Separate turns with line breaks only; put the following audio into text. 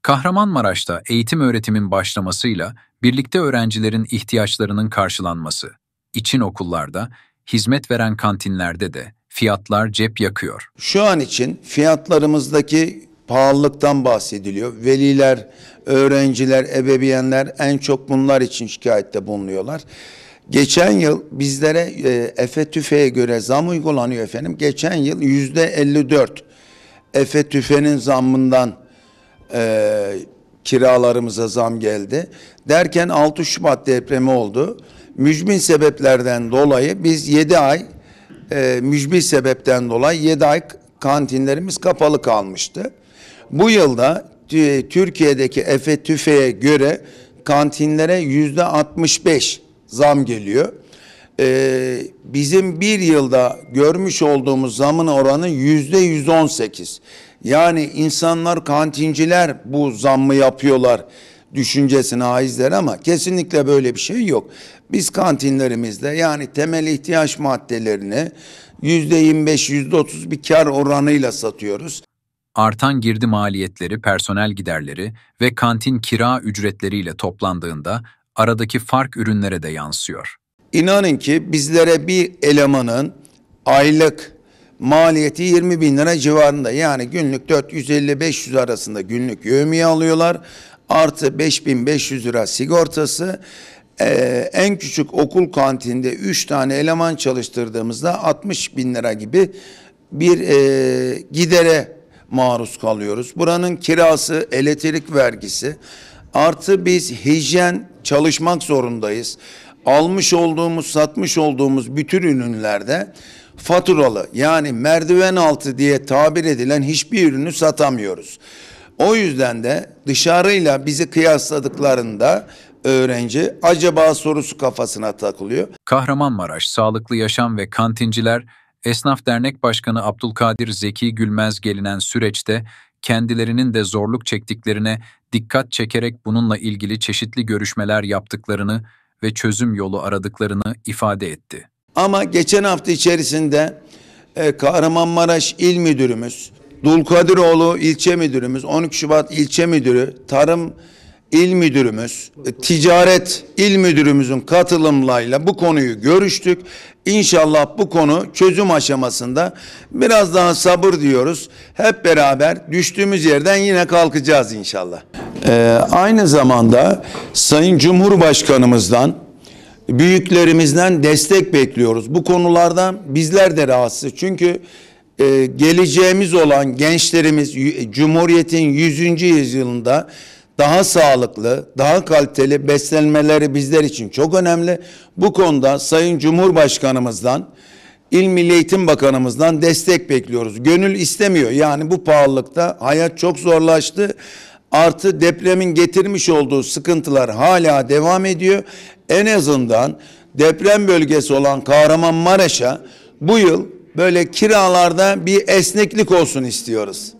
Kahramanmaraş'ta eğitim öğretimin başlamasıyla birlikte öğrencilerin ihtiyaçlarının karşılanması için okullarda, hizmet veren kantinlerde de fiyatlar cep yakıyor.
Şu an için fiyatlarımızdaki pahalılıktan bahsediliyor. Veliler, öğrenciler, ebeveynler en çok bunlar için şikayette bulunuyorlar. Geçen yıl bizlere EFE-TÜFE'ye göre zam uygulanıyor efendim. Geçen yıl %54 EFE-TÜFE'nin zammından kiralarımıza zam geldi. Derken 6 Şubat depremi oldu. Mücbir sebeplerden dolayı biz 7 ay mücbir sebepten dolayı 7 ay kantinlerimiz kapalı kalmıştı. Bu yılda Türkiye'deki EFE-TÜFE'ye göre kantinlere %65 zam geliyor. Bizim bir yılda görmüş olduğumuz zamın oranı %118. Yani insanlar, kantinciler bu zammı yapıyorlar düşüncesine aizler ama kesinlikle böyle bir şey yok. Biz kantinlerimizde yani temel ihtiyaç maddelerini %25, %30 bir kar oranıyla satıyoruz.
Artan girdi maliyetleri, personel giderleri ve kantin kira ücretleriyle toplandığında aradaki fark ürünlere de yansıyor.
İnanın ki bizlere bir elemanın aylık maliyeti 20 bin lira civarında. Yani günlük 450-500 arasında günlük yevmiye alıyorlar. Artı 5500 lira sigortası. En küçük okul kantinde 3 tane eleman çalıştırdığımızda 60 bin lira gibi bir gidere maruz kalıyoruz. Buranın kirası, elektrik vergisi. Artı biz hijyen çalışmak zorundayız. Almış olduğumuz, satmış olduğumuz bütün ürünlerde faturalı yani merdiven altı diye tabir edilen hiçbir ürünü satamıyoruz. O yüzden de dışarıyla bizi kıyasladıklarında öğrenci acaba sorusu kafasına takılıyor.
Kahramanmaraş Sağlıklı Yaşam ve Kantinciler Esnaf Dernek Başkanı Abdülkadir Zeki Gülmez gelinen süreçte kendilerinin de zorluk çektiklerine dikkat çekerek bununla ilgili çeşitli görüşmeler yaptıklarını ve çözüm yolu aradıklarını ifade etti.
Ama geçen hafta içerisinde Kahramanmaraş İl Müdürümüz, Dulkadiroğlu İlçe Müdürümüz, 12 Şubat İlçe Müdürü, Tarım İl Müdürümüz, Ticaret İl Müdürümüzün katılımlarıyla bu konuyu görüştük. İnşallah bu konu çözüm aşamasında, biraz daha sabır diyoruz. Hep beraber düştüğümüz yerden yine kalkacağız inşallah. Aynı zamanda Sayın Cumhurbaşkanımızdan, büyüklerimizden destek bekliyoruz. Bu konulardan bizler de rahatsız. Çünkü geleceğimiz olan gençlerimiz Cumhuriyet'in 100. yüzyılında daha sağlıklı, daha kaliteli beslenmeleri bizler için çok önemli. Bu konuda Sayın Cumhurbaşkanımızdan, İl Milli Eğitim Bakanımızdan destek bekliyoruz. Gönül istemiyor. Yani bu pahalılıkta hayat çok zorlaştı. Artı depremin getirmiş olduğu sıkıntılar hala devam ediyor. En azından deprem bölgesi olan Kahramanmaraş'a bu yıl böyle kiralarda bir esneklik olsun istiyoruz.